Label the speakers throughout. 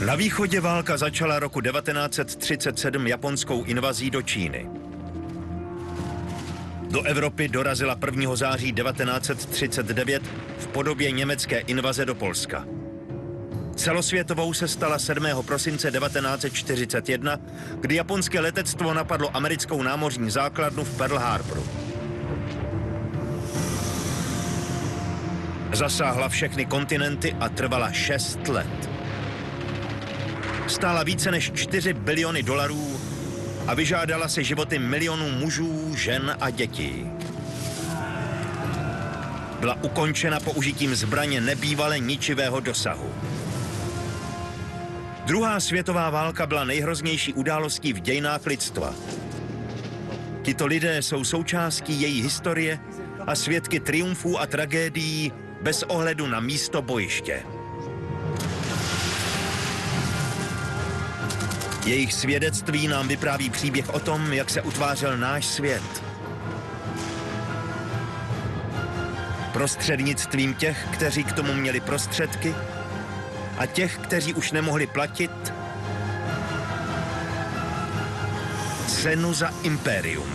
Speaker 1: Na východě válka začala roku 1937 japonskou invazí do Číny. Do Evropy dorazila 1. září 1939 v podobě německé invaze do Polska. Celosvětovou se stala 7. prosince 1941, kdy japonské letectvo napadlo americkou námořní základnu v Pearl Harboru. Zasáhla všechny kontinenty a trvala 6 let. Stála více než 4 biliony dolarů a vyžádala se životy milionů mužů, žen a dětí. Byla ukončena použitím zbraně nebývale ničivého dosahu. Druhá světová válka byla nejhroznější událostí v dějinách lidstva. Tito lidé jsou součástí její historie a svědky triumfů a tragédií bez ohledu na místo bojiště. Jejich svědectví nám vypráví příběh o tom, jak se utvářel náš svět. Prostřednictvím těch, kteří k tomu měli prostředky, a těch, kteří už nemohli platit cenu za impérium.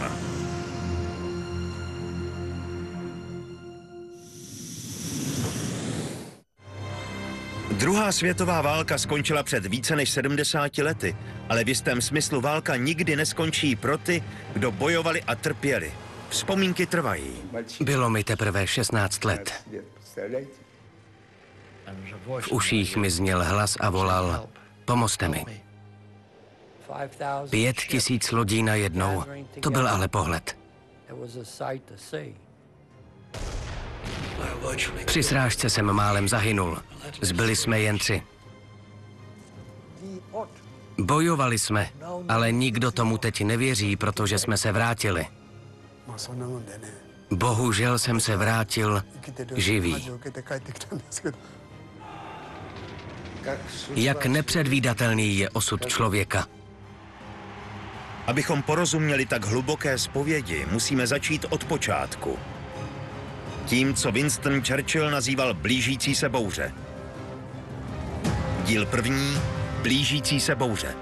Speaker 1: Druhá světová válka skončila před více než 70 lety, ale v jistém smyslu válka nikdy neskončí pro ty, kdo bojovali a trpěli. Vzpomínky trvají.
Speaker 2: Bylo mi teprve 16 let. V uších mi zněl hlas a volal: pomozte mi. 5000 lodí najednou, to byl ale pohled. Při srážce jsem málem zahynul, zbyli jsme jen 3. Bojovali jsme, ale nikdo tomu teď nevěří, protože jsme se vrátili. Bohužel jsem se vrátil živý. Jak nepředvídatelný je osud člověka.
Speaker 1: Abychom porozuměli tak hluboké zpovědi, musíme začít od počátku. Tím, co Winston Churchill nazýval blížící se bouře. Díl 1. Blížící se bouře.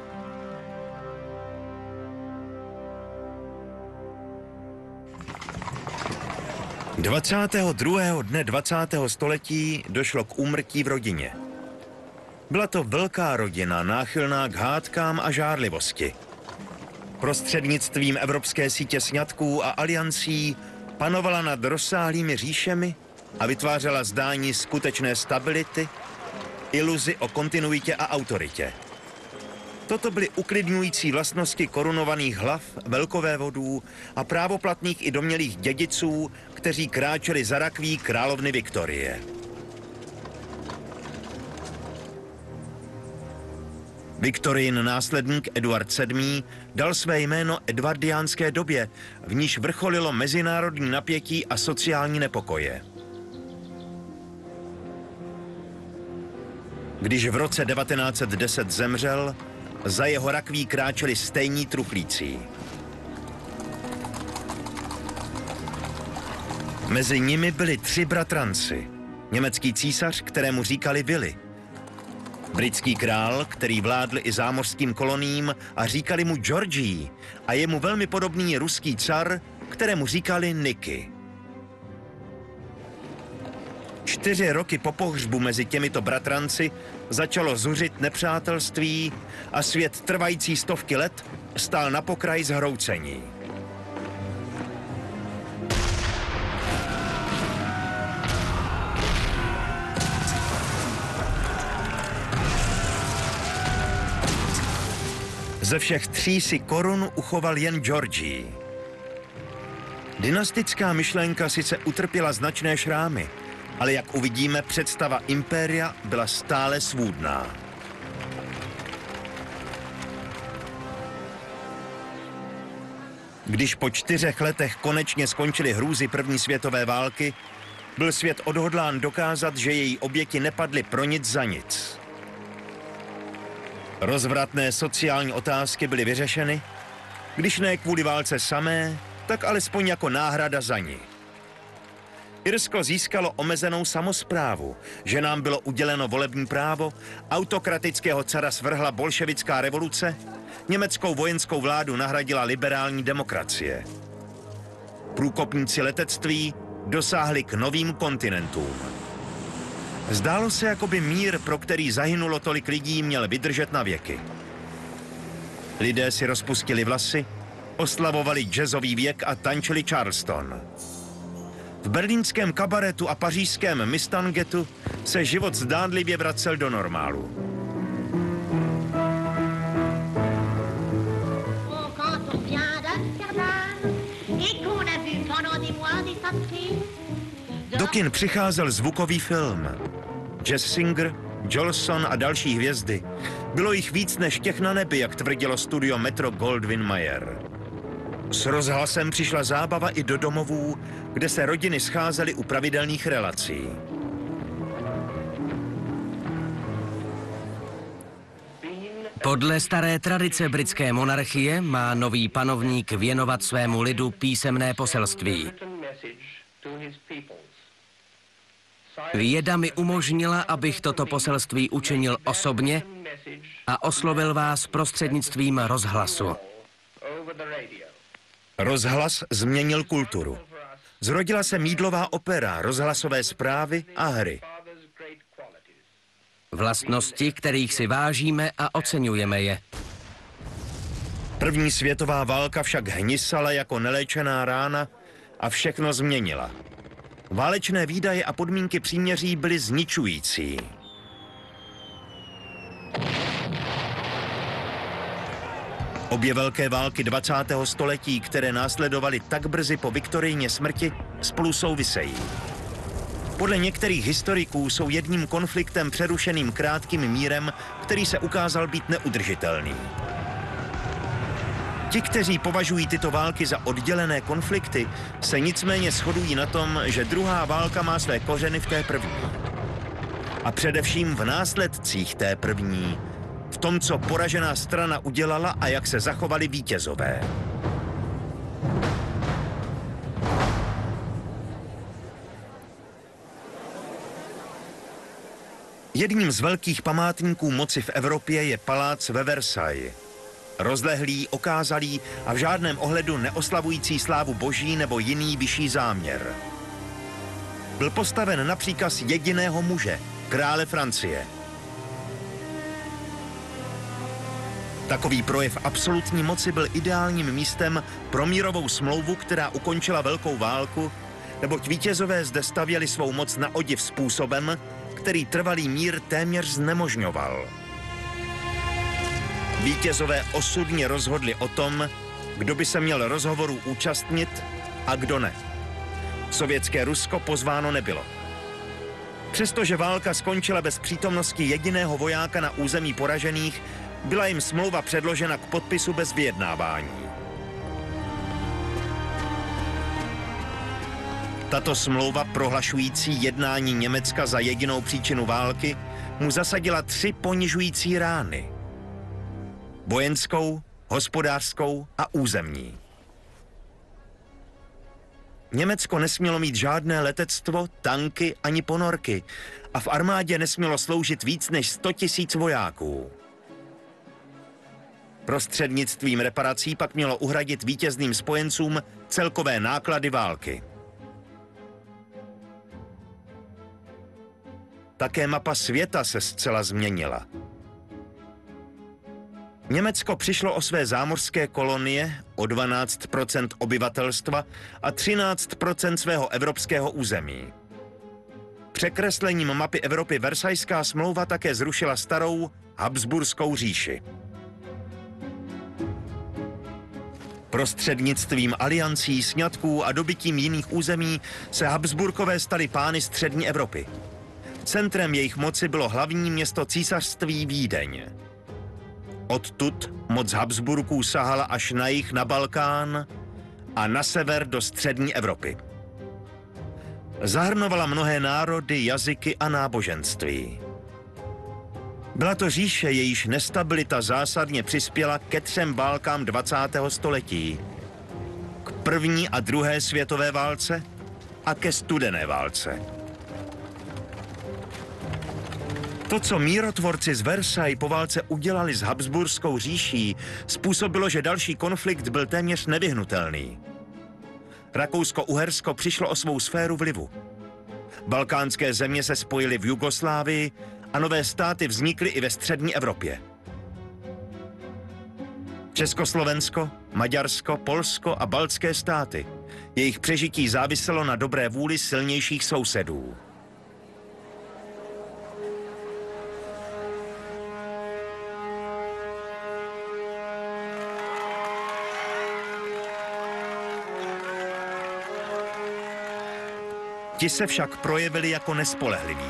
Speaker 1: Dne 20. století došlo k úmrtí v rodině. Byla to velká rodina, náchylná k hádkám a žárlivosti. Prostřednictvím evropské sítě sňatků a aliancí panovala nad rozsáhlými říšemi a vytvářela zdání skutečné stability, iluzi o kontinuitě a autoritě. Toto byly uklidňující vlastnosti korunovaných hlav, velkovévodů a právoplatných i domnělých dědiců, kteří kráčeli za rakví královny Viktorie. Viktorijin následník Eduard VII. Dal své jméno edvardiánské době, v níž vrcholilo mezinárodní napětí a sociální nepokoje. Když v roce 1910 zemřel, za jeho rakví kráčeli stejní truchlící. Mezi nimi byli 3 bratranci. Německý císař, kterému říkali Willy. Britský král, který vládl i zámořským koloním a říkali mu Georgii, a jemu velmi podobný ruský car, kterému říkali Niky. 4 roky po pohřbu mezi těmito bratranci začalo zuřit nepřátelství a svět trvající stovky let stál na pokraji zhroucení. Ze všech 3 si korunu uchoval jen Georgii. Dynastická myšlenka sice utrpěla značné šrámy, ale jak uvidíme, představa impéria byla stále svůdná. Když po 4 letech konečně skončily hrůzy první světové války, byl svět odhodlán dokázat, že její oběti nepadly pro nic za nic. Rozvratné sociální otázky byly vyřešeny, když ne kvůli válce samé, tak alespoň jako náhrada za ní. Irsko získalo omezenou samosprávu, ženám bylo uděleno volební právo, autokratického cara svrhla bolševická revoluce, německou vojenskou vládu nahradila liberální demokracie. Průkopníci letectví dosáhli k novým kontinentům. Zdálo se, jako by mír, pro který zahynulo tolik lidí, měl vydržet na věky. Lidé si rozpustili vlasy, oslavovali jazzový věk a tančili Charleston. V berlínském kabaretu a pařížském Mistangetu se život zdánlivě vracel do normálu. Do kin přicházel zvukový film. Jazz Singer, Jolson a další hvězdy. Bylo jich víc než těch na nebi, jak tvrdilo studio Metro-Goldwyn-Mayer. S rozhlasem přišla zábava i do domovů, kde se rodiny scházely u pravidelných relací.
Speaker 2: Podle staré tradice britské monarchie má nový panovník věnovat svému lidu písemné poselství. Věda mi umožnila, abych toto poselství učinil osobně a oslovil vás prostřednictvím rozhlasu.
Speaker 1: Rozhlas změnil kulturu. Zrodila se mýdlová opera, rozhlasové zprávy a hry.
Speaker 2: Vlastnosti, kterých si vážíme a oceňujeme je.
Speaker 1: První světová válka však hnisala jako neléčená rána a všechno změnila. Válečné výdaje a podmínky příměří byly zničující. Obě velké války 20. století, které následovaly tak brzy po Viktorijně smrti, spolu souvisejí. Podle některých historiků jsou jedním konfliktem přerušeným krátkým mírem, který se ukázal být neudržitelný. Ti, kteří považují tyto války za oddělené konflikty, se nicméně shodují na tom, že druhá válka má své kořeny v té první. A především v následcích té první, v tom, co poražená strana udělala a jak se zachovali vítězové. Jedním z velkých památníků moci v Evropě je palác ve Versailles. Rozlehlý, okázalý a v žádném ohledu neoslavující slávu boží nebo jiný vyšší záměr. Byl postaven na příkaz jediného muže, krále Francie. Takový projev absolutní moci byl ideálním místem pro mírovou smlouvu, která ukončila velkou válku, neboť vítězové zde stavěli svou moc na odiv způsobem, který trvalý mír téměř znemožňoval. Vítězové osudně rozhodli o tom, kdo by se měl rozhovoru účastnit a kdo ne. Sovětské Rusko pozváno nebylo. Přestože válka skončila bez přítomnosti jediného vojáka na území poražených, byla jim smlouva předložena k podpisu bez vyjednávání. Tato smlouva, prohlašující jednání Německa za jedinou příčinu války, mu zasadila 3 ponižující rány. Vojenskou, hospodářskou a územní. Německo nesmělo mít žádné letectvo, tanky ani ponorky a v armádě nesmělo sloužit víc než 100 000 vojáků. Prostřednictvím reparací pak mělo uhradit vítězným spojencům celkové náklady války. Také mapa světa se zcela změnila. Německo přišlo o své zámořské kolonie, o 12% obyvatelstva a 13% svého evropského území. Překreslením mapy Evropy Versajská smlouva také zrušila starou Habsburskou říši. Prostřednictvím aliancí, sňatků a dobytím jiných území se Habsburkové stali pány střední Evropy. Centrem jejich moci bylo hlavní město císařství Vídeň. Odtud moc Habsburků sahala až na jih na Balkán a na sever do střední Evropy. Zahrnovala mnohé národy, jazyky a náboženství. Byla to říše, jejíž nestabilita zásadně přispěla ke 3 válkám 20. století. K první a druhé světové válce a ke studené válce. To, co mírotvorci z Versailles po válce udělali s Habsburskou říší, způsobilo, že další konflikt byl téměř nevyhnutelný. Rakousko-Uhersko přišlo o svou sféru vlivu. Balkánské země se spojily v Jugoslávii a nové státy vznikly i ve střední Evropě. Československo, Maďarsko, Polsko a baltské státy. Jejich přežití záviselo na dobré vůli silnějších sousedů. Ti se však projevili jako nespolehliví.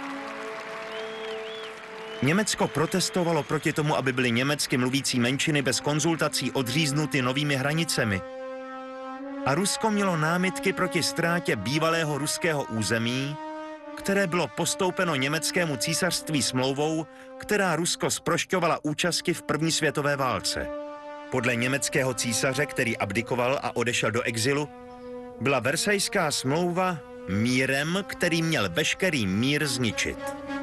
Speaker 1: Německo protestovalo proti tomu, aby byly německy mluvící menšiny bez konzultací odříznuty novými hranicemi. A Rusko mělo námitky proti ztrátě bývalého ruského území, které bylo postoupeno německému císařství smlouvou, která Rusko zprošťovala účasti v první světové válce. Podle německého císaře, který abdikoval a odešel do exilu, byla Versajská smlouva mírem, který měl veškerý mír zničit.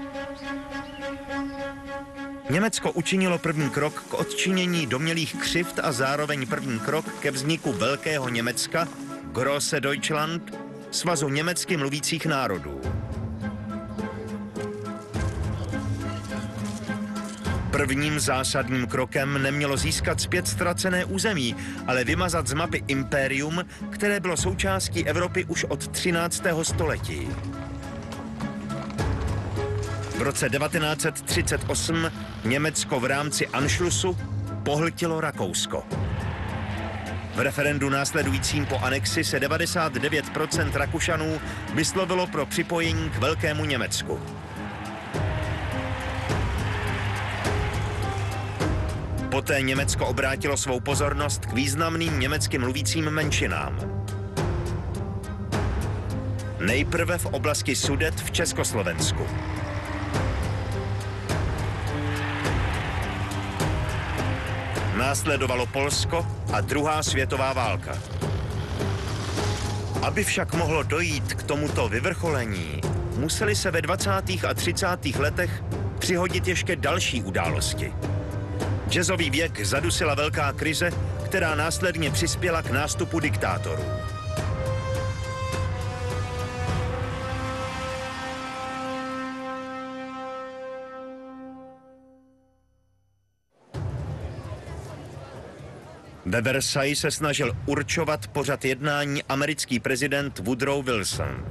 Speaker 1: Německo učinilo první krok k odčinění domnělých křivd a zároveň první krok ke vzniku Velkého Německa, Große Deutschland, svazu německy mluvících národů. Prvním zásadním krokem nemělo získat zpět ztracené území, ale vymazat z mapy impérium, které bylo součástí Evropy už od 13. století. V roce 1938 Německo v rámci Anschlussu pohltilo Rakousko. V referendu následujícím po anexi se 99% Rakušanů vyslovilo pro připojení k Velkému Německu. Poté Německo obrátilo svou pozornost k významným německy mluvícím menšinám. Nejprve v oblasti Sudet v Československu. Následovalo Polsko a druhá světová válka. Aby však mohlo dojít k tomuto vyvrcholení, museli se ve 20. a 30. letech přihodit ještě další události. Jazzový věk zadusila velká krize, která následně přispěla k nástupu diktátorů. Ve Versailles se snažil určovat pořad jednání americký prezident Woodrow Wilson.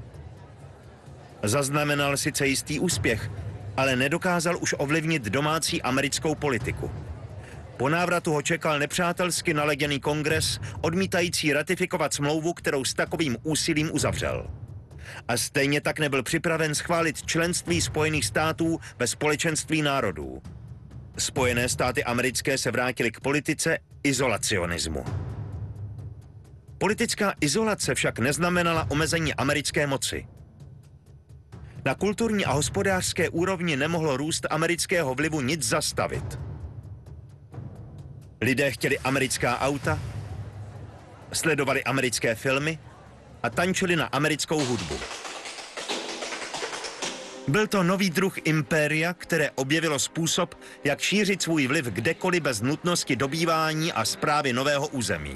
Speaker 1: Zaznamenal sice jistý úspěch, ale nedokázal už ovlivnit domácí americkou politiku. Po návratu ho čekal nepřátelsky naladěný kongres, odmítající ratifikovat smlouvu, kterou s takovým úsilím uzavřel. A stejně tak nebyl připraven schválit členství Spojených států ve Společenství národů. Spojené státy americké se vrátily k politice izolacionismu. Politická izolace však neznamenala omezení americké moci. Na kulturní a hospodářské úrovni nemohlo růst amerického vlivu nic zastavit. Lidé chtěli americká auta, sledovali americké filmy a tančili na americkou hudbu. Byl to nový druh impéria, které objevilo způsob, jak šířit svůj vliv kdekoliv bez nutnosti dobývání a správy nového území.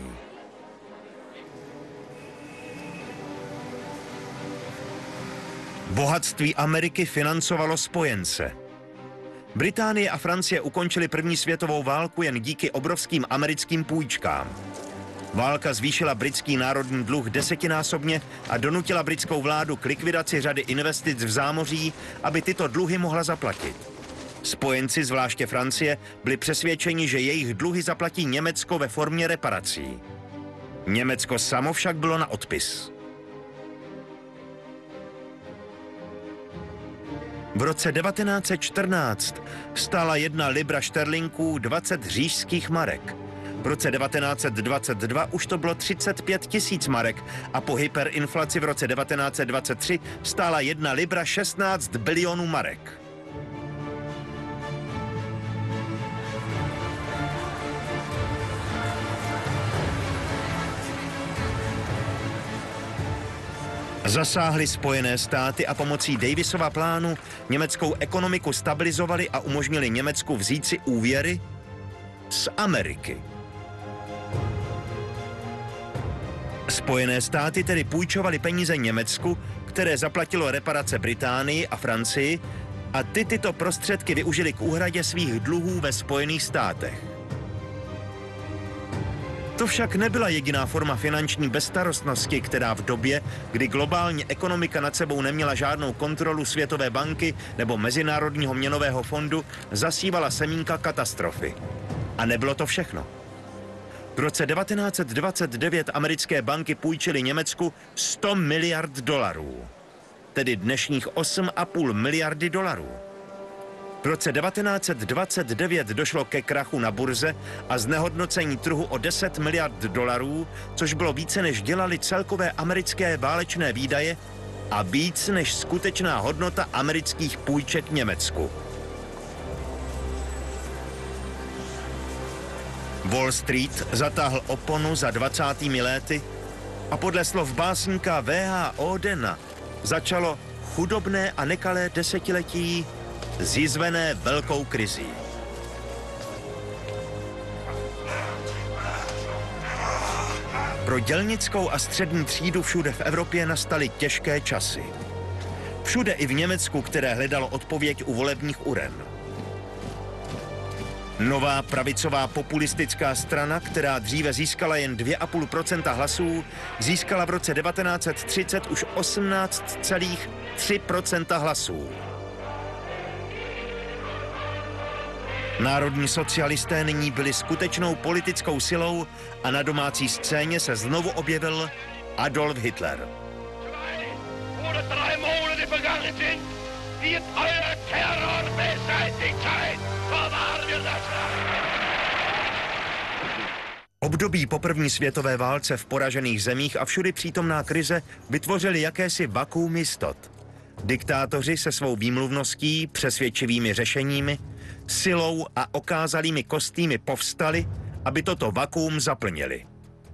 Speaker 1: Bohatství Ameriky financovalo spojence. Británie a Francie ukončily první světovou válku jen díky obrovským americkým půjčkám. Válka zvýšila britský národní dluh desetinásobně a donutila britskou vládu k likvidaci řady investic v zámoří, aby tyto dluhy mohla zaplatit. Spojenci, zvláště Francie, byli přesvědčeni, že jejich dluhy zaplatí Německo ve formě reparací. Německo samo však bylo na odpis. V roce 1914 stála 1 libra šterlinků 20 říšských marek. V roce 1922 už to bylo 35 000 marek a po hyperinflaci v roce 1923 stála 1 libra 16 bilionů marek. Zasáhly Spojené státy a pomocí Davisova plánu německou ekonomiku stabilizovali a umožnili Německu vzít si úvěry z Ameriky. Spojené státy tedy půjčovaly peníze Německu, které zaplatilo reparace Británii a Francii, a tyto prostředky využili k úhradě svých dluhů ve Spojených státech. To však nebyla jediná forma finanční bezstarostnosti, která v době, kdy globální ekonomika nad sebou neměla žádnou kontrolu Světové banky nebo Mezinárodního měnového fondu, zasívala semínka katastrofy. A nebylo to všechno. V roce 1929 americké banky půjčily Německu 100 miliard dolarů, tedy dnešních 8,5 miliardy dolarů. V roce 1929 došlo ke krachu na burze a znehodnocení trhu o 10 miliard dolarů, což bylo více než dělali celkové americké válečné výdaje a víc než skutečná hodnota amerických půjček Německu. Wall Street zatáhl oponu za 20. léty a podle slov básníka V.H. Audena začalo chudobné a nekalé desetiletí zjizvené velkou krizí. Pro dělnickou a střední třídu všude v Evropě nastaly těžké časy. Všude i v Německu, které hledalo odpověď u volebních uren. Nová pravicová populistická strana, která dříve získala jen 2,5% hlasů, získala v roce 1930 už 18,3% hlasů. Národní socialisté nyní byli skutečnou politickou silou a na domácí scéně se znovu objevil Adolf Hitler. Období po první světové válce v poražených zemích a všudy přítomná krize vytvořili jakési vakuum jistot. Diktátoři se svou výmluvností, přesvědčivými řešeními, silou a okázalými kostýmy povstali, aby toto vakuum zaplnili.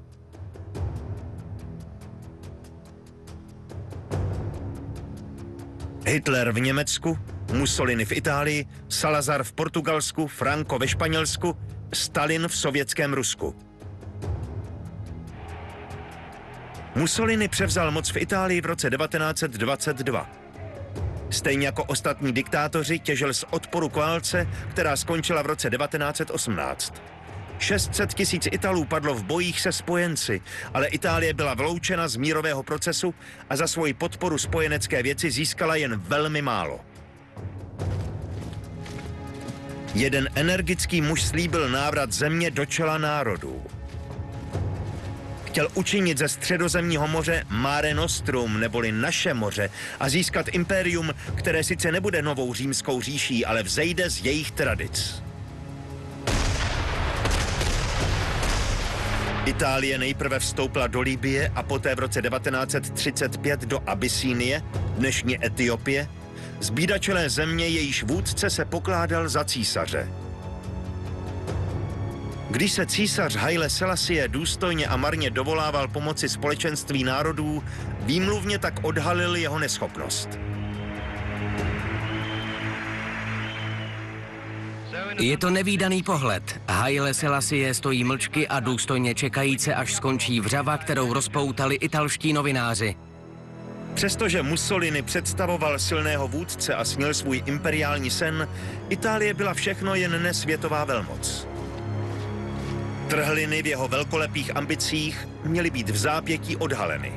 Speaker 1: Hitler v Německu, Mussolini v Itálii, Salazar v Portugalsku, Franco ve Španělsku, Stalin v sovětském Rusku. Mussolini převzal moc v Itálii v roce 1922. Stejně jako ostatní diktátoři těžil z odporu k válce, která skončila v roce 1918. 600 000 Italů padlo v bojích se spojenci, ale Itálie byla vyloučena z mírového procesu a za svoji podporu spojenecké věci získala jen velmi málo. Jeden energický muž slíbil návrat země do čela národů. Chtěl učinit ze Středozemního moře Mare Nostrum, neboli naše moře, a získat impérium, které sice nebude novou římskou říší, ale vzejde z jejich tradic. Itálie nejprve vstoupila do Libye a poté v roce 1935 do Abysínie, dnešní Etiopie, zbídačelé země, jejíž vůdce se pokládal za císaře. Když se císař Haile Selassie důstojně a marně dovolával pomoci společenství národů, výmluvně tak odhalil jeho neschopnost.
Speaker 2: Je to nevídaný pohled. Haile Selassie stojí mlčky a důstojně čekajíce, až skončí vřava, kterou rozpoutali italští novináři.
Speaker 1: Přestože Mussolini představoval silného vůdce a snil svůj imperiální sen, Itálie byla všechno jen ne světová velmoc. Trhliny v jeho velkolepých ambicích měly být v zápětí odhaleny.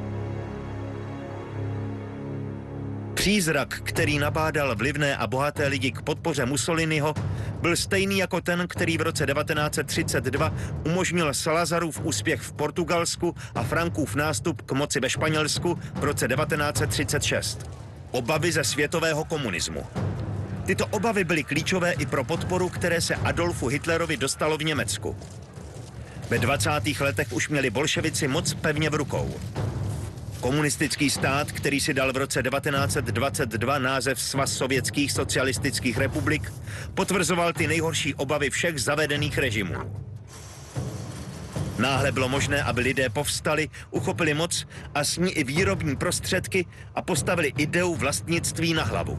Speaker 1: Přízrak, který nabádal vlivné a bohaté lidi k podpoře Mussoliniho, byl stejný jako ten, který v roce 1932 umožnil Salazarův úspěch v Portugalsku a Frankův nástup k moci ve Španělsku v roce 1936. Obavy ze světového komunismu. Tyto obavy byly klíčové i pro podporu, které se Adolfu Hitlerovi dostalo v Německu. Ve 20. letech už měli bolševici moc pevně v rukou. Komunistický stát, který si dal v roce 1922 název Svaz sovětských socialistických republik, potvrzoval ty nejhorší obavy všech zavedených režimů. Náhle bylo možné, aby lidé povstali, uchopili moc a s ní i výrobní prostředky a postavili ideu vlastnictví na hlavu.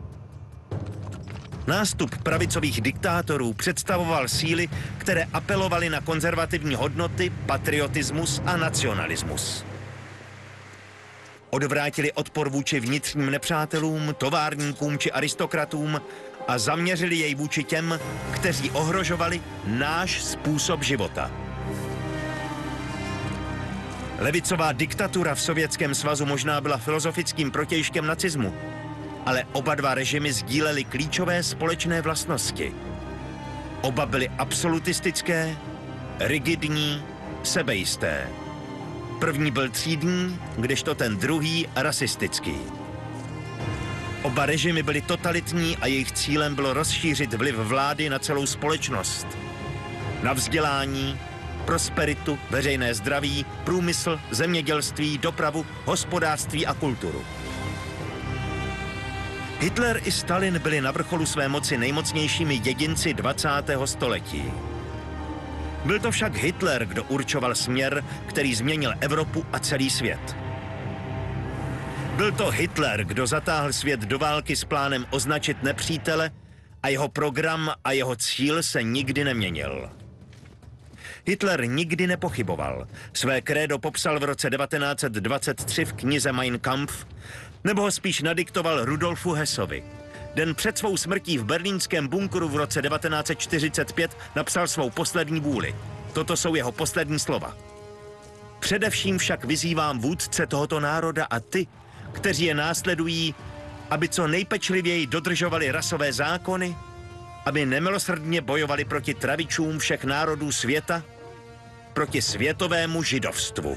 Speaker 1: Nástup pravicových diktátorů představoval síly, které apelovaly na konzervativní hodnoty, patriotismus a nacionalismus. Odvrátili odpor vůči vnitřním nepřátelům, továrníkům či aristokratům a zaměřili jej vůči těm, kteří ohrožovali náš způsob života. Levicová diktatura v Sovětském svazu možná byla filozofickým protějškem nacismu, ale oba dva režimy sdílely klíčové společné vlastnosti. Oba byly absolutistické, rigidní, sebejisté. První byl třídní, kdežto ten druhý rasistický. Oba režimy byly totalitní a jejich cílem bylo rozšířit vliv vlády na celou společnost. Na vzdělání, prosperitu, veřejné zdraví, průmysl, zemědělství, dopravu, hospodářství a kulturu. Hitler i Stalin byli na vrcholu své moci nejmocnějšími jedinci 20. století. Byl to však Hitler, kdo určoval směr, který změnil Evropu a celý svět. Byl to Hitler, kdo zatáhl svět do války s plánem označit nepřítele a jeho program a jeho cíl se nikdy neměnil. Hitler nikdy nepochyboval. Své krédo popsal v roce 1923 v knize Mein Kampf, nebo ho spíš nadiktoval Rudolfu Hessovi. Den před svou smrtí v berlínském bunkru v roce 1945 napsal svou poslední vůli. Toto jsou jeho poslední slova. Především však vyzývám vůdce tohoto národa a ty, kteří je následují, aby co nejpečlivěji dodržovali rasové zákony, aby nemilosrdně bojovali proti travičům všech národů světa, proti světovému židovstvu.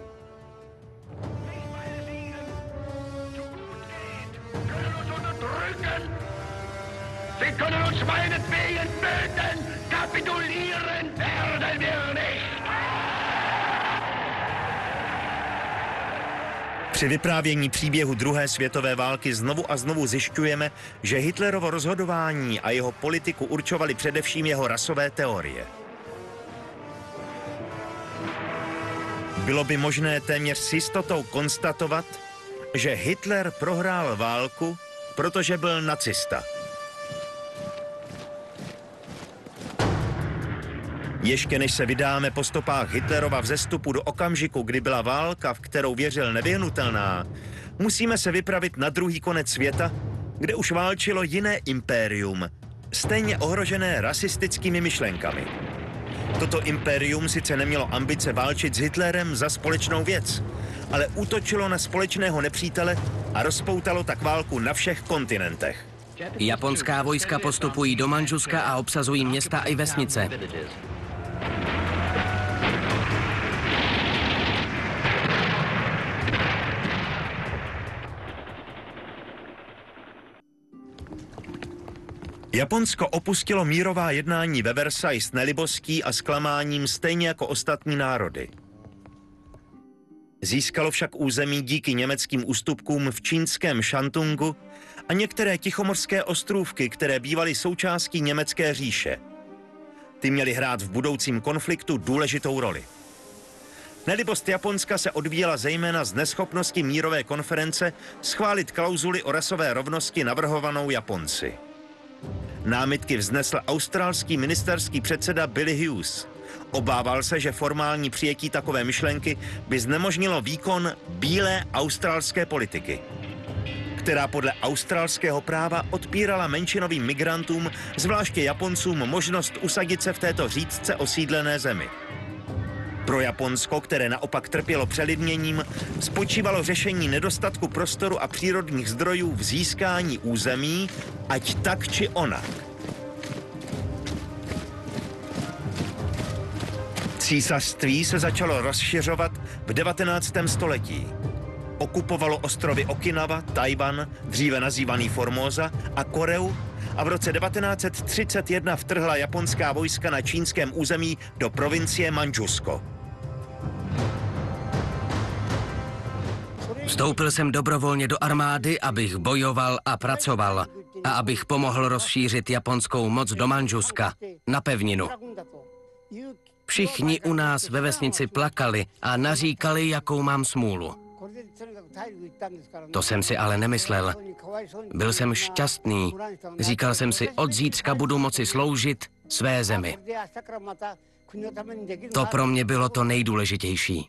Speaker 3: Sie können uns meinetwegen töten, kapitulieren werden wir nicht.
Speaker 1: Při vyprávění příběhu druhé světové války znovu a znovu zjišťujeme, že Hitlerovo rozhodování a jeho politiku určovaly především jeho rasové teorie. Bylo by možné téměř s jistotou konstatovat, že Hitler prohrál válku, protože byl nacista. Ještě než se vydáme po stopách Hitlerova vzestupu do okamžiku, kdy byla válka, v kterou věřil, nevyhnutelná, musíme se vypravit na druhý konec světa, kde už válčilo jiné impérium, stejně ohrožené rasistickými myšlenkami. Toto impérium sice nemělo ambice válčit s Hitlerem za společnou věc, ale útočilo na společného nepřítele a rozpoutalo tak válku na všech kontinentech.
Speaker 2: Japonská vojska postupují do Mandžuska a obsazují města i vesnice.
Speaker 1: Japonsko opustilo mírová jednání ve Versailles s nelibostí a zklamáním stejně jako ostatní národy. Získalo však území díky německým ústupkům v čínském Šantungu a některé tichomorské ostrůvky, které bývaly součástí německé říše. Ty měly hrát v budoucím konfliktu důležitou roli. Nelibost Japonska se odvíjela zejména z neschopnosti mírové konference schválit klauzuli o rasové rovnosti navrhovanou Japonci. Námitky vznesl australský ministerský předseda Billy Hughes. Obával se, že formální přijetí takové myšlenky by znemožnilo výkon bílé australské politiky, která podle australského práva odpírala menšinovým migrantům, zvláště Japoncům, možnost usadit se v této řídce osídlené zemi. Pro Japonsko, které naopak trpělo přelidněním, spočívalo řešení nedostatku prostoru a přírodních zdrojů v získání území, ať tak či onak. Císařství se začalo rozšiřovat v 19. století. Okupovalo ostrovy Okinawa, Tajvan, dříve nazývaný Formosa, a Koreu a v roce 1931 vtrhla japonská vojska na čínském území do provincie Mandžusko.
Speaker 2: Vstoupil jsem dobrovolně do armády, abych bojoval a pracoval a abych pomohl rozšířit japonskou moc do Mandžuska, na pevninu. Všichni u nás ve vesnici plakali a naříkali, jakou mám smůlu. To jsem si ale nemyslel. Byl jsem šťastný. Říkal jsem si, od zítřka budu moci sloužit své zemi. To pro mě bylo to nejdůležitější.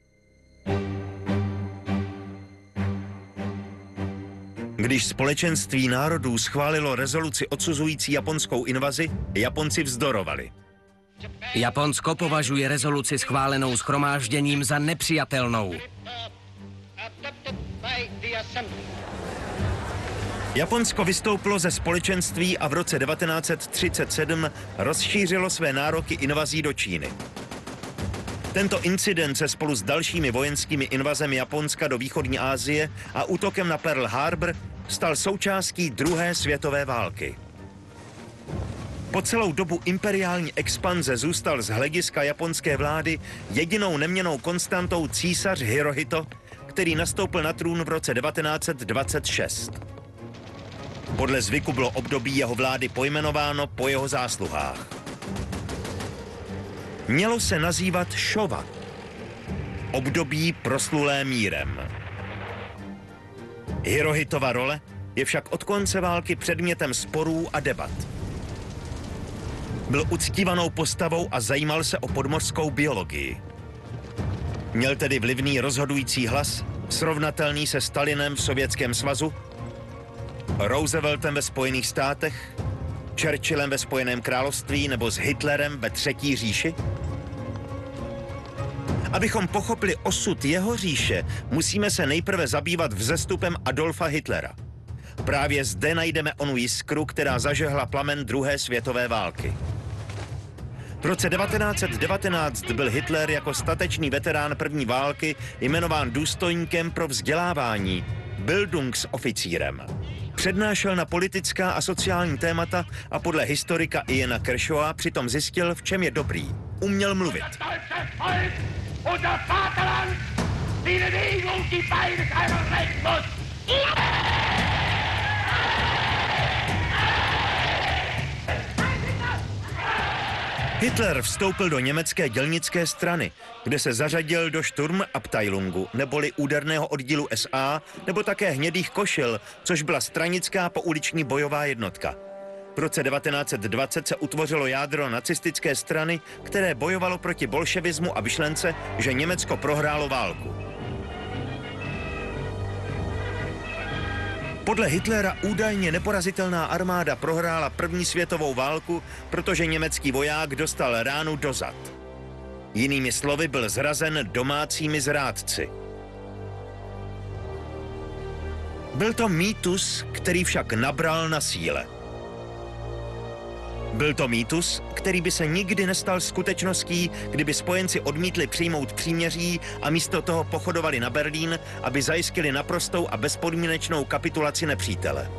Speaker 1: Když Společenství národů schválilo rezoluci odsuzující japonskou invazi, Japonci vzdorovali.
Speaker 2: Japonsko považuje rezoluci schválenou shromážděním za nepřijatelnou.
Speaker 1: Japonsko vystoupilo ze společenství a v roce 1937 rozšířilo své nároky invazí do Číny. Tento incident se spolu s dalšími vojenskými invazemi Japonska do východní Asie a útokem na Pearl Harbor stal součástí druhé světové války. Po celou dobu imperiální expanze zůstal z hlediska japonské vlády jedinou neměnnou konstantou císař Hirohito, který nastoupil na trůn v roce 1926. Podle zvyku bylo období jeho vlády pojmenováno po jeho zásluhách. Mělo se nazývat Showa, období proslulé mírem. Hirohitova role je však od konce války předmětem sporů a debat. Byl uctívanou postavou a zajímal se o podmořskou biologii. Měl tedy vlivný rozhodující hlas, srovnatelný se Stalinem v Sovětském svazu, Rooseveltem ve Spojených státech, Churchillem ve Spojeném království nebo s Hitlerem ve Třetí říši? Abychom pochopili osud jeho říše, musíme se nejprve zabývat vzestupem Adolfa Hitlera. Právě zde najdeme onu jiskru, která zažehla plamen druhé světové války. V roce 1919 byl Hitler jako statečný veterán první války jmenován důstojníkem pro vzdělávání, Bildungsoffizierem. Přednášel na politická a sociální témata a podle historika Iana Kershawa přitom zjistil, v čem je dobrý. Uměl mluvit. Hitler vstoupil do německé dělnické strany, kde se zařadil do Sturmabteilungu, neboli úderného oddílu SA, nebo také hnědých košil, což byla stranická pouliční bojová jednotka. V roce 1920 se utvořilo jádro nacistické strany, které bojovalo proti bolševismu a myšlence, že Německo prohrálo válku. Podle Hitlera údajně neporazitelná armáda prohrála první světovou válku, protože německý voják dostal ránu do zad. Jinými slovy byl zrazen domácími zrádci. Byl to mýtus, který však nabral na síle. Byl to mýtus, který by se nikdy nestal skutečností, kdyby spojenci odmítli přijmout příměří a místo toho pochodovali na Berlín, aby zajistili naprostou a bezpodmínečnou kapitulaci nepřítele.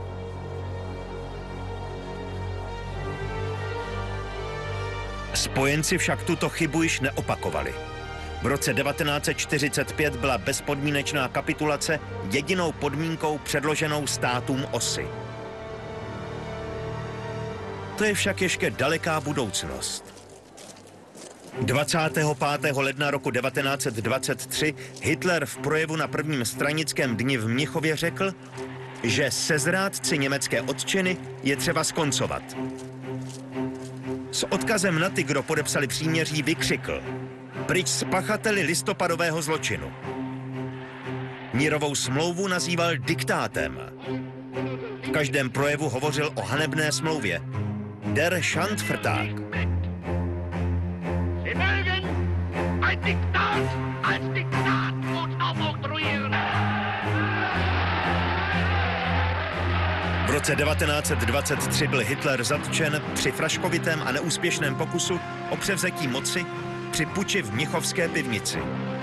Speaker 1: Spojenci však tuto chybu již neopakovali. V roce 1945 byla bezpodmínečná kapitulace jedinou podmínkou předloženou státům osy. To je však ještě daleká budoucnost. 25. ledna roku 1923 Hitler v projevu na prvním stranickém dni v Mnichově řekl, že se zrádci německé otčiny je třeba skoncovat. S odkazem na ty, kdo podepsali příměří, vykřikl: pryč s pachateli listopadového zločinu. Mírovou smlouvu nazýval diktátem. V každém projevu hovořil o hanebné smlouvě. Der Schandvertrag.
Speaker 3: Sie mögen ein Diktat als Diktat gut aufoktroyieren.
Speaker 1: V roce 1923 byl Hitler zatčen při fraškovitém a neúspěšném pokusu o převzetí moci při puči v mnichovské pivnici.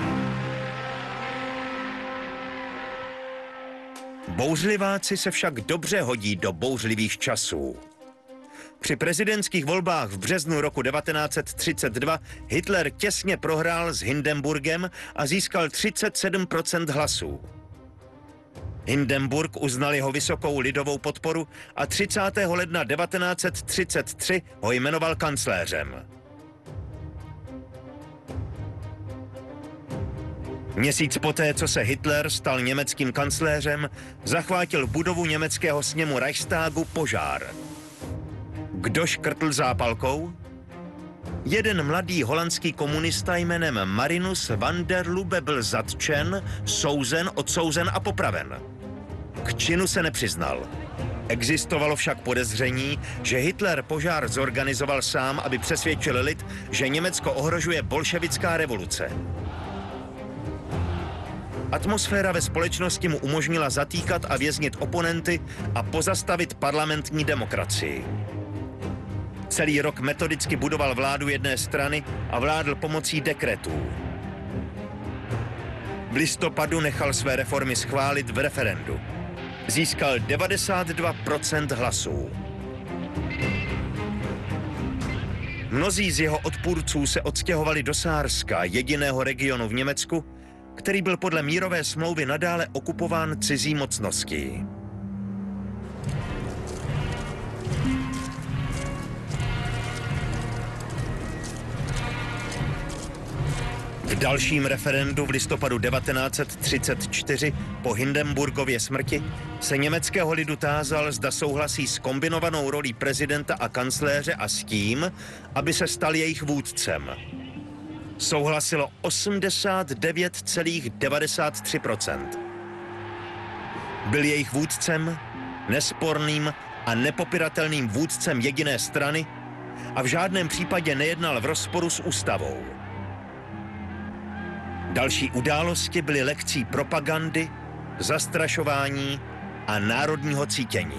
Speaker 1: Bouřliváci se však dobře hodí do bouřlivých časů. Při prezidentských volbách v březnu roku 1932 Hitler těsně prohrál s Hindenburgem a získal 37% hlasů. Hindenburg uznal jeho vysokou lidovou podporu a 30. ledna 1933 ho jmenoval kancléřem. Měsíc poté, co se Hitler stal německým kancléřem, zachvátil budovu německého sněmu Reichstagu požár. Kdo škrtl zápalkou? Jeden mladý holandský komunista jménem Marinus van der Lubbe byl zatčen, souzen, odsouzen a popraven. K činu se nepřiznal. Existovalo však podezření, že Hitler požár zorganizoval sám, aby přesvědčil lid, že Německo ohrožuje bolševická revoluce. Atmosféra ve společnosti mu umožnila zatýkat a věznit oponenty a pozastavit parlamentní demokracii. Celý rok metodicky budoval vládu jedné strany a vládl pomocí dekretů. V listopadu nechal své reformy schválit v referendu. Získal 92% hlasů. Mnozí z jeho odpůrců se odstěhovali do Sárska, jediného regionu v Německu, který byl podle mírové smlouvy nadále okupován cizí mocností. V dalším referendu v listopadu 1934 po Hindenburgově smrti se německého lidu tázal, zda souhlasí s kombinovanou rolí prezidenta a kancléře a s tím, aby se stal jejich vůdcem. Souhlasilo 89,93%. Byl jejich vůdcem, nesporným a nepopiratelným vůdcem jediné strany a v žádném případě nejednal v rozporu s ústavou. Další události byly lekcí propagandy, zastrašování a národního cítění.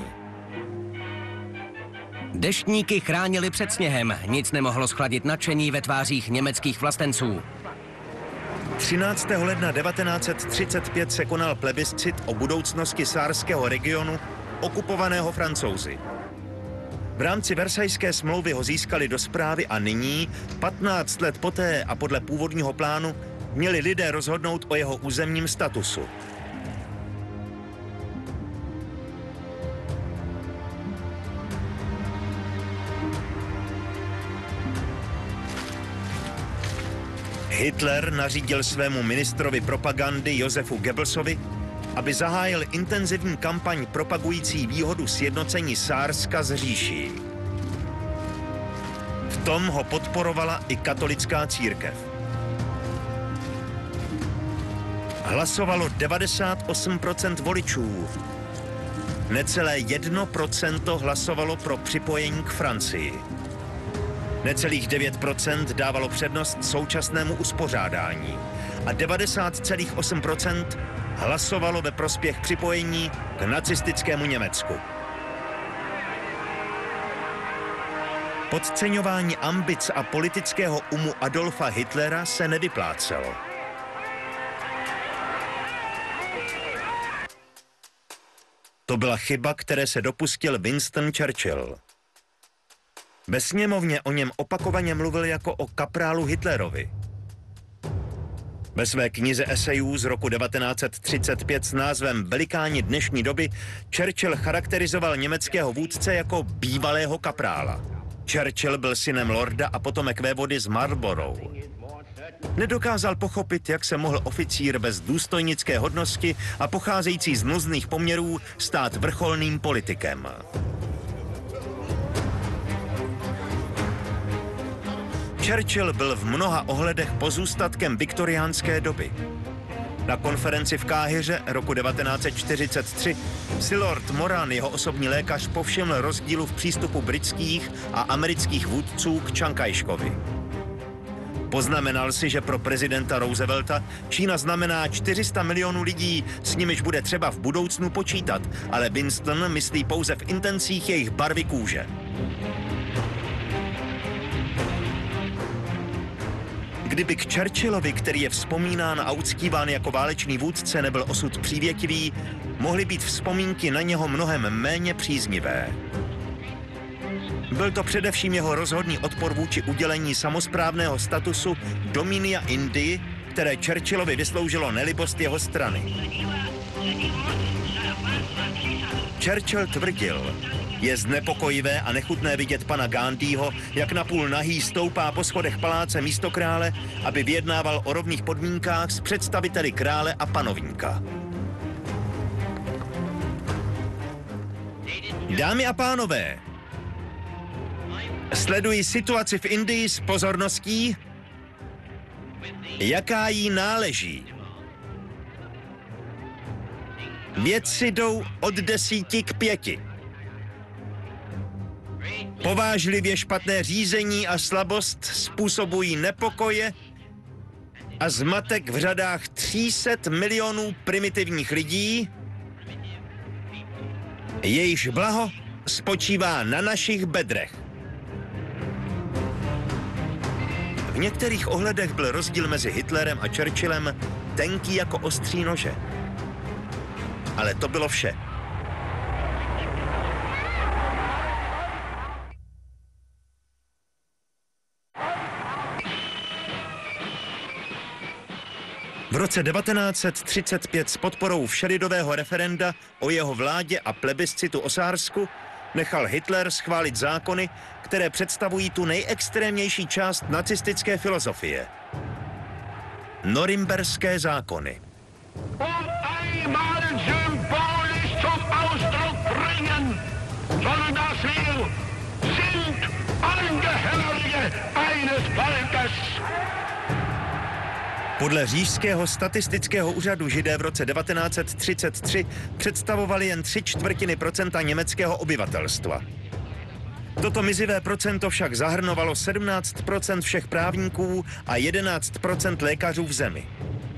Speaker 2: Deštníky chránili před sněhem, nic nemohlo schladit nadšení ve tvářích německých vlastenců.
Speaker 1: 13. ledna 1935 se konal plebiscit o budoucnosti sárského regionu, okupovaného Francouzi. V rámci Versajské smlouvy ho získali do správy a nyní, 15 let poté a podle původního plánu, měli lidé rozhodnout o jeho územním statusu. Hitler nařídil svému ministrovi propagandy Josefu Goebbelsovi, aby zahájil intenzivní kampaň propagující výhodu sjednocení Sárska s říší. V tom ho podporovala i katolická církev. Hlasovalo 98% voličů. Necelé 1% hlasovalo pro připojení k Francii. Necelých 9% dávalo přednost současnému uspořádání a 90,8% hlasovalo ve prospěch připojení k nacistickému Německu. Podceňování ambic a politického umu Adolfa Hitlera se nevyplácelo. To byla chyba, které se dopustil Winston Churchill. Ve sněmovně o něm opakovaně mluvil jako o kaprálu Hitlerovi. Ve své knize esejů z roku 1935 s názvem Velikáni dnešní doby Churchill charakterizoval německého vůdce jako bývalého kaprála. Churchill byl synem lorda a potomek vévody z Marlborough. Nedokázal pochopit, jak se mohl oficír bez důstojnické hodnosti a pocházející z nuzných poměrů stát vrcholným politikem. Churchill byl v mnoha ohledech pozůstatkem viktoriánské doby. Na konferenci v Káhiře roku 1943 si Lord Moran, jeho osobní lékař, povšiml rozdílu v přístupu britských a amerických vůdců k Čankajškovi. Poznamenal si, že pro prezidenta Roosevelta Čína znamená 400 milionů lidí, s nimiž bude třeba v budoucnu počítat, ale Winston myslí pouze v intencích jejich barvy kůže. Kdyby k Churchillovi, který je vzpomínán a uctíván jako válečný vůdce, nebyl osud přívětivý, mohly být vzpomínky na něho mnohem méně příznivé. Byl to především jeho rozhodný odpor vůči udělení samosprávného statusu Dominia Indii, které Churchillovi vysloužilo nelibost jeho strany. Churchill tvrdil, Je znepokojivé a nechutné vidět pana Gandhiho, jak napůl nahý stoupá po schodech paláce místokrále, aby vyjednával o rovných podmínkách s představiteli krále a panovníka. Dámy a pánové, sleduji situaci v Indii s pozorností, jaká jí náleží. Věci jdou od 10 k 5. Povážlivě špatné řízení a slabost způsobují nepokoje a zmatek v řadách 300 milionů primitivních lidí, jejichž blaho spočívá na našich bedrech. V některých ohledech byl rozdíl mezi Hitlerem a Churchillem tenký jako ostří nože. Ale to bylo vše. V roce 1935 s podporou všelidového referenda o jeho vládě a plebiscitu o Sársku nechal Hitler schválit zákony, které představují tu nejextrémnější část nacistické filozofie. Norimberské zákony. Podle Říšského statistického úřadu Židé v roce 1933 představovali jen 3/4% německého obyvatelstva. Toto mizivé procento však zahrnovalo 17% všech právníků a 11% lékařů v zemi.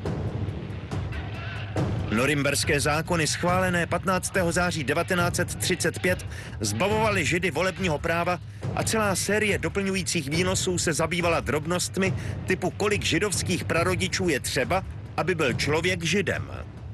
Speaker 1: Norimberské zákony schválené 15. září 1935 zbavovaly Židy volebního práva a celá série doplňujících výnosů se zabývala drobnostmi typu kolik židovských prarodičů je třeba, aby byl člověk Židem.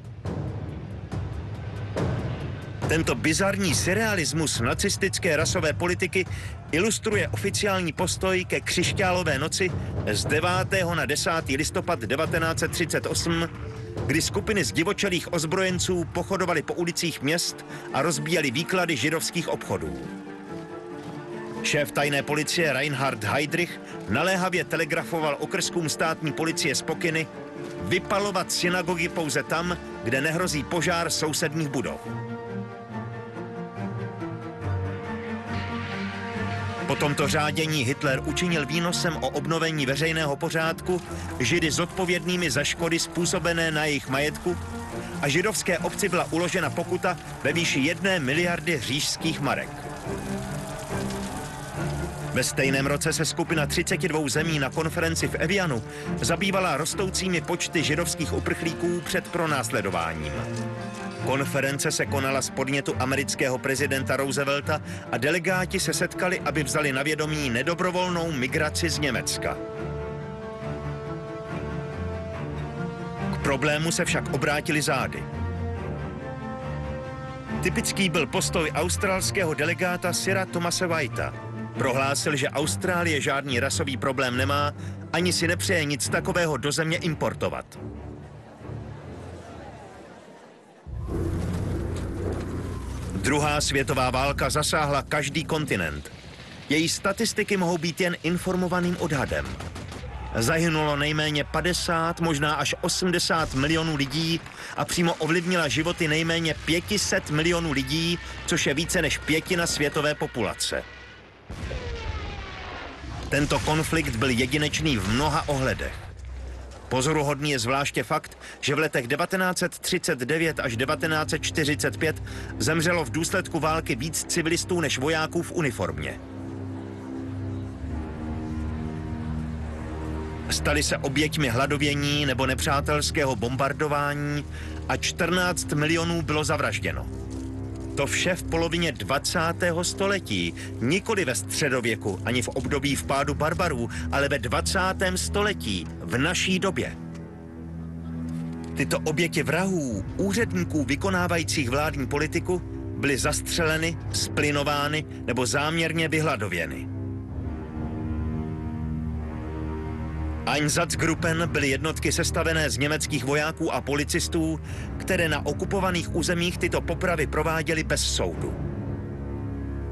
Speaker 1: Tento bizarní surrealismus nacistické rasové politiky ilustruje oficiální postoj ke křišťálové noci z 9. na 10. listopad 1938, kdy skupiny zdivočelých ozbrojenců pochodovaly po ulicích měst a rozbíjely výklady židovských obchodů. Šéf tajné policie Reinhard Heydrich naléhavě telegrafoval okrskům státní policie z pokyny vypalovat synagogy pouze tam, kde nehrozí požár sousedních budov. Po tomto řádění Hitler učinil výnosem o obnovení veřejného pořádku Židy zodpovědnými za škody způsobené na jejich majetku a židovské obci byla uložena pokuta ve výši 1 miliardy říšských marek. Ve stejném roce se skupina 32 zemí na konferenci v Evianu zabývala rostoucími počty židovských uprchlíků před pronásledováním. Konference se konala z podnětu amerického prezidenta Roosevelta a delegáti se setkali, aby vzali na vědomí nedobrovolnou migraci z Německa. K problému se však obrátili zády. Typický byl postoj australského delegáta Sira Thomase Whitea. Prohlásil, že Austrálie žádný rasový problém nemá, ani si nepřeje nic takového do země importovat. Druhá světová válka zasáhla každý kontinent. Její statistiky mohou být jen informovaným odhadem. Zahynulo nejméně 50, možná až 80 milionů lidí a přímo ovlivnila životy nejméně 500 milionů lidí, což je více než 1/5 světové populace. Tento konflikt byl jedinečný v mnoha ohledech. Pozoruhodný je zvláště fakt, že v letech 1939 až 1945 zemřelo v důsledku války víc civilistů než vojáků v uniformě. Stali se oběťmi hladovění nebo nepřátelského bombardování a 14 milionů bylo zavražděno. To vše v polovině 20. století, nikoli ve středověku, ani v období vpádu barbarů, ale ve 20. století, v naší době. Tyto oběti vrahů, úředníků vykonávajících vládní politiku, byly zastřeleny, splynovány nebo záměrně vyhladověny. Einsatzgruppen byly jednotky sestavené z německých vojáků a policistů, které na okupovaných územích tyto popravy prováděly bez soudu.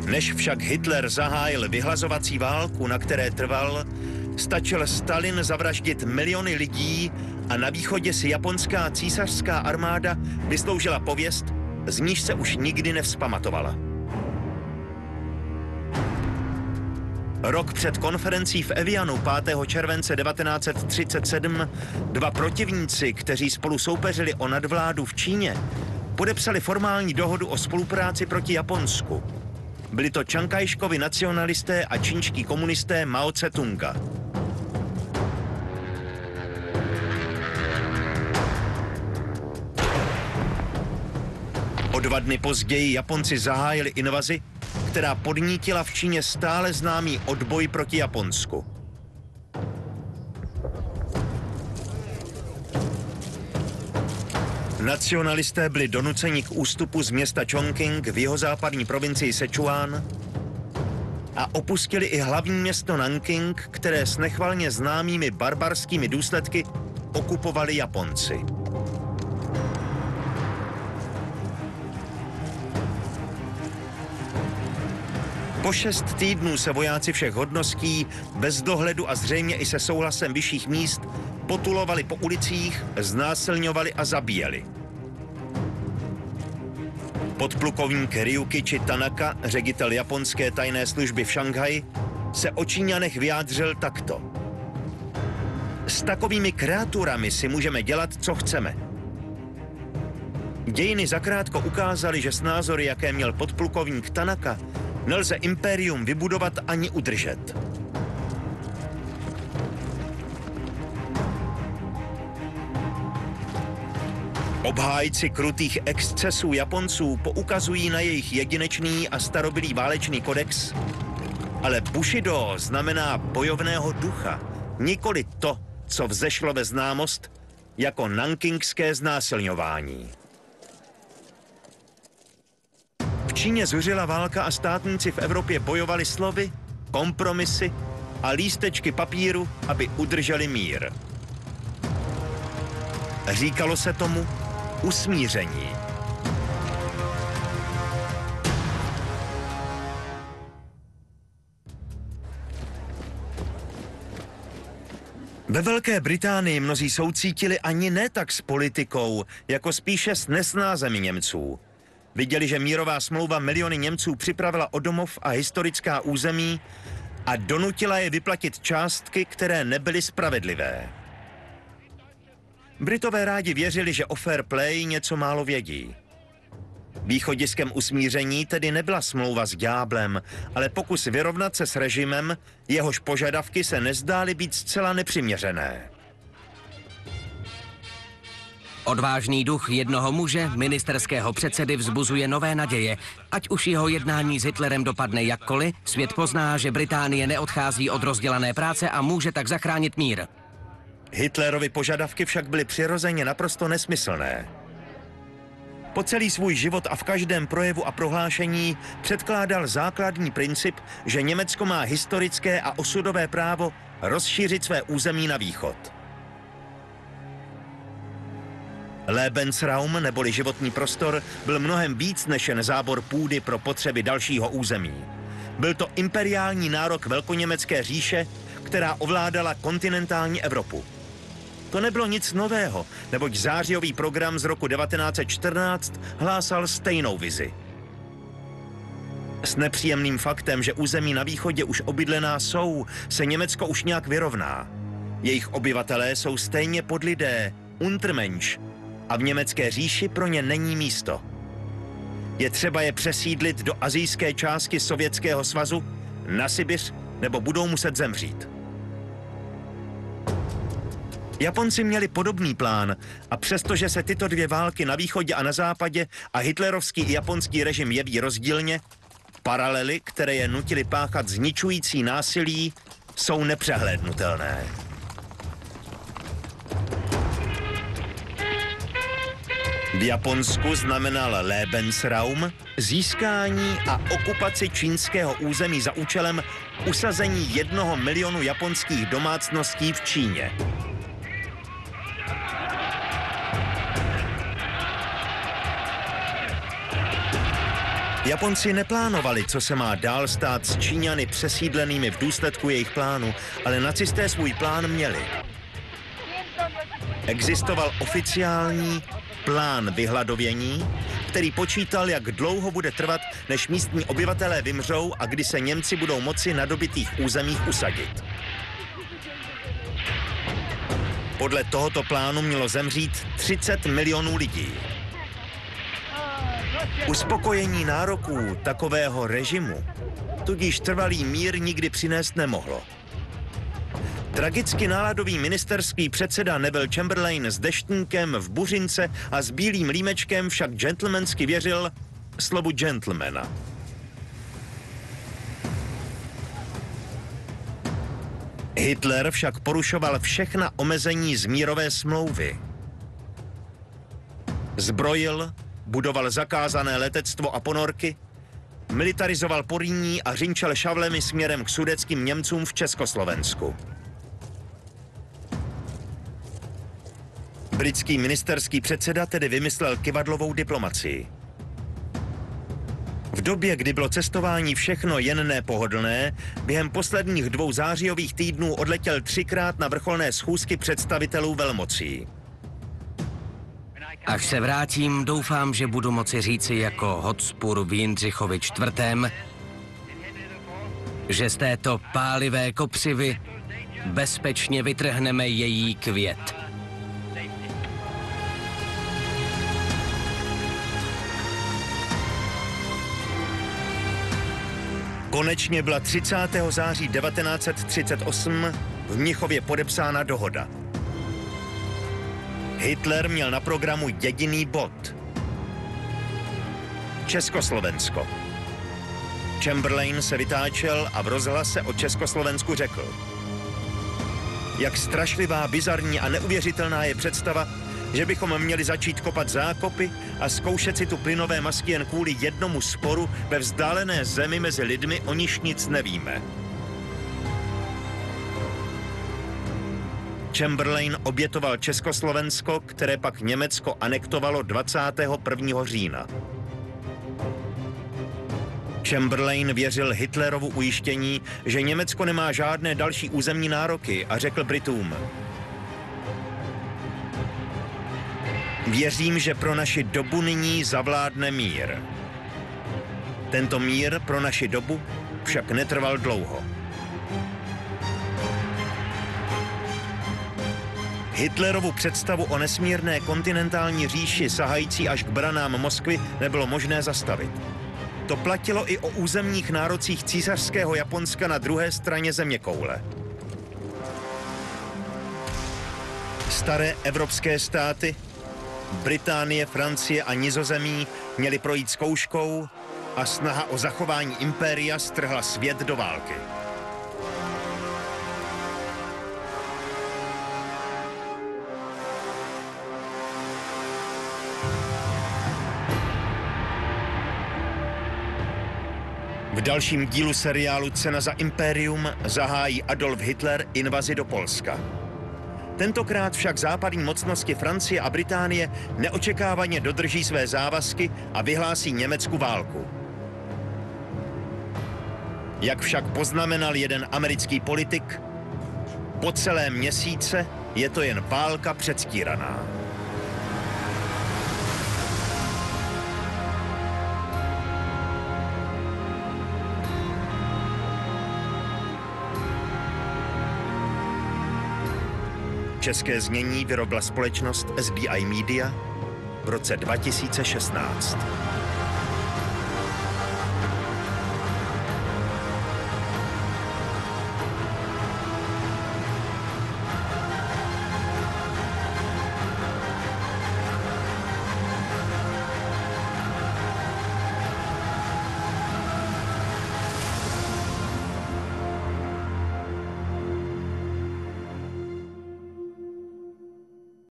Speaker 1: Než však Hitler zahájil vyhlazovací válku, na které trval, stačil Stalin zavraždit miliony lidí a na východě si japonská císařská armáda vysloužila pověst, z níž se už nikdy nevzpamatovala. Rok před konferencí v Evianu 5. července 1937 dva protivníci, kteří spolu soupeřili o nadvládu v Číně, podepsali formální dohodu o spolupráci proti Japonsku. Byli to Čankajškovi nacionalisté a čínští komunisté Mao Tse-tunga. O 2 dny později Japonci zahájili invazi, která podnítila v Číně stále známý odboj proti Japonsku. Nacionalisté byli donuceni k ústupu z města Chongqing v jihozápadní provincii Sichuan a opustili i hlavní město Nanking, které s nechvalně známými barbarskými důsledky okupovali Japonci. Po 6 týdnů se vojáci všech hodností, bez dohledu a zřejmě i se souhlasem vyšších míst, potulovali po ulicích, znásilňovali a zabíjeli. Podplukovník Ryukichi Tanaka, ředitel japonské tajné služby v Šanghaji, se o Číňanech vyjádřil takto. S takovými kreaturami si můžeme dělat, co chceme. Dějiny zakrátko ukázaly, že s názory, jaké měl podplukovník Tanaka, nelze impérium vybudovat ani udržet. Obhájci krutých excesů Japonců poukazují na jejich jedinečný a starobylý válečný kodex, ale Bushido znamená bojovného ducha, nikoli to, co vzešlo ve známost jako nankingské znásilňování. V Číně zuřila válka a státníci v Evropě bojovali slovy, kompromisy a lístečky papíru, aby udrželi mír. Říkalo se tomu usmíření. Ve Velké Británii mnozí soucítili ani ne tak s politikou, jako spíše s nesnázemi Němců. Viděli, že mírová smlouva miliony Němců připravila o domov a historická území a donutila je vyplatit částky, které nebyly spravedlivé. Britové rádi věřili, že o fair play něco málo vědí. Východiskem usmíření tedy nebyla smlouva s ďáblem, ale pokus vyrovnat se s režimem, jehož požadavky se nezdály být zcela nepřiměřené.
Speaker 2: Odvážný duch jednoho muže, ministerského předsedy, vzbuzuje nové naděje. Ať už jeho jednání s Hitlerem dopadne jakkoliv, svět pozná, že Británie neodchází od rozdělané práce a může tak zachránit mír.
Speaker 1: Hitlerovy požadavky však byly přirozeně naprosto nesmyslné. Po celý svůj život a v každém projevu a prohlášení předkládal základní princip, že Německo má historické a osudové právo rozšířit své území na východ. Lebensraum, neboli životní prostor, byl mnohem víc než jen zábor půdy pro potřeby dalšího území. Byl to imperiální nárok Velkoněmecké říše, která ovládala kontinentální Evropu. To nebylo nic nového, neboť zářijový program z roku 1914 hlásal stejnou vizi. S nepříjemným faktem, že území na východě už obydlená jsou, se Německo už nějak vyrovná. Jejich obyvatelé jsou stejně podlidé, Untermensch, a v německé říši pro ně není místo. Je třeba je přesídlit do asijské části Sovětského svazu, na Sibiř, nebo budou muset zemřít. Japonci měli podobný plán a přestože se tyto dvě války na východě a na západě a hitlerovský i japonský režim jeví rozdílně, paralely, které je nutily páchat zničující násilí, jsou nepřehlédnutelné. V Japonsku znamenal Lebensraum získání a okupaci čínského území za účelem usazení 1 milionu japonských domácností v Číně. Japonci neplánovali, co se má dál stát s Číňany přesídlenými v důsledku jejich plánu, ale nacisté svůj plán měli. Existoval oficiální plán vyhladovění, který počítal, jak dlouho bude trvat, než místní obyvatelé vymřou a kdy se Němci budou moci na dobytých územích usadit. Podle tohoto plánu mělo zemřít 30 milionů lidí. Uspokojení nároků takového režimu tudíž trvalý mír nikdy přinést nemohlo. Tragicky náladový ministerský předseda Neville Chamberlain s deštníkem v buřince a s bílým límečkem však gentlemansky věřil slovu gentlemana. Hitler však porušoval všechna omezení z mírové smlouvy. Zbrojil, budoval zakázané letectvo a ponorky, militarizoval Porýní a řinčel šavlemi směrem k sudetským Němcům v Československu. Britský ministerský předseda tedy vymyslel kyvadlovou diplomacii. V době, kdy bylo cestování všechno jen nepohodlné, během posledních 2 zářijových týdnů odletěl 3krát na vrcholné schůzky představitelů velmocí.
Speaker 2: Až se vrátím, doufám, že budu moci říci jako Hotspur v Jindřichovi IV., že z této pálivé kopřivy bezpečně vytrhneme její květ.
Speaker 1: Konečně byla 30. září 1938 v Mnichově podepsána dohoda. Hitler měl na programu jediný bod. Československo. Chamberlain se vytáčel a v rozhlase o Československu řekl: jak strašlivá, bizarní a neuvěřitelná je představa, že bychom měli začít kopat zákopy a zkoušet si tu plynové masky jen kvůli jednomu sporu ve vzdálené zemi mezi lidmi, o níž nic nevíme. Chamberlain obětoval Československo, které pak Německo anektovalo 21. října. Chamberlain věřil Hitlerovu ujištění, že Německo nemá žádné další územní nároky a řekl Britům: věřím, že pro naši dobu nyní zavládne mír. Tento mír pro naši dobu však netrval dlouho. Hitlerovu představu o nesmírné kontinentální říši sahající až k branám Moskvy nebylo možné zastavit. To platilo i o územních nárocích císařského Japonska na druhé straně zeměkoule. Staré evropské státy, Británie, Francie a Nizozemí, měly projít zkouškou a snaha o zachování impéria strhla svět do války. V dalším dílu seriálu Cena za impérium zahájí Adolf Hitler invazi do Polska. Tentokrát však západní mocnosti Francie a Británie neočekávaně dodrží své závazky a vyhlásí Německu válku. Jak však poznamenal jeden americký politik, po celé měsíce je to jen válka předstíraná. České znění vyrobila společnost SBI Media v roce 2016.